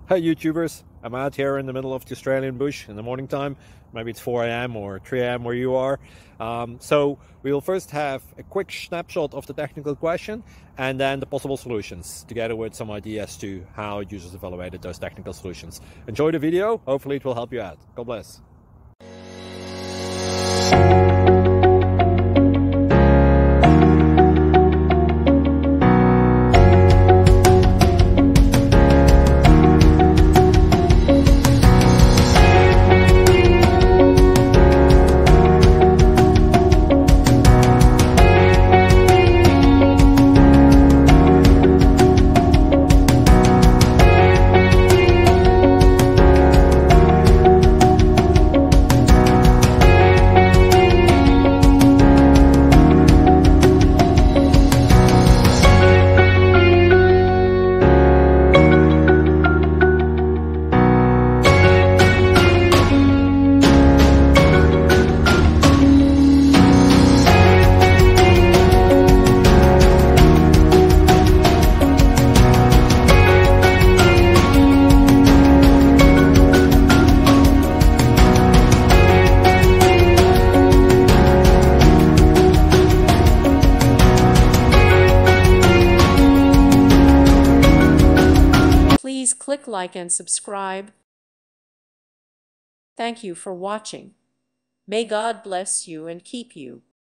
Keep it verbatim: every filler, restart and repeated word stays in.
Hi YouTubers, I'm out here in the middle of the Australian bush in the morning time. Maybe it's four A M or three A M where you are. Um, so we will first have a quick snapshot of the technical question and then the possible solutions, together with some ideas to how users evaluated those technical solutions. Enjoy the video, hopefully it will help you out. God bless. Please click like and subscribe. Thank you for watching. May God bless you and keep you.